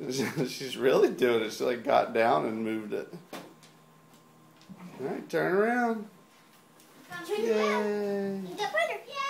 She's really doing it. She like got down and moved it. All right, turn around. Turn around. You got butter. Yeah.